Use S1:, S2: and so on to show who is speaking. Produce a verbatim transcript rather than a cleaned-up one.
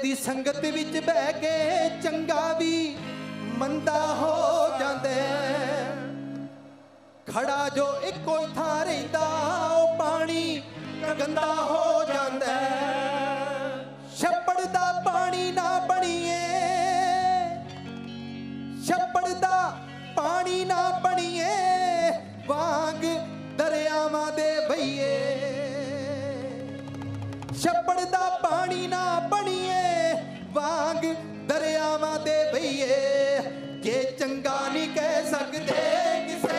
S1: दी संगत विच बह के चंगा भी मंदा हो जांदे। खड़ा जो इको थां रहिंदा ओ पानी गंदा हो जांदा। छप्पड़ दा पानी ना बणीए, छप्पड़ दा पानी ना बणीए, वांग दरियावां दे बहिए। छप्पड़ दा पानी ना बणीए, वांग दरियावां दे बहिए। के चंगा नहीं कह सकदे किसे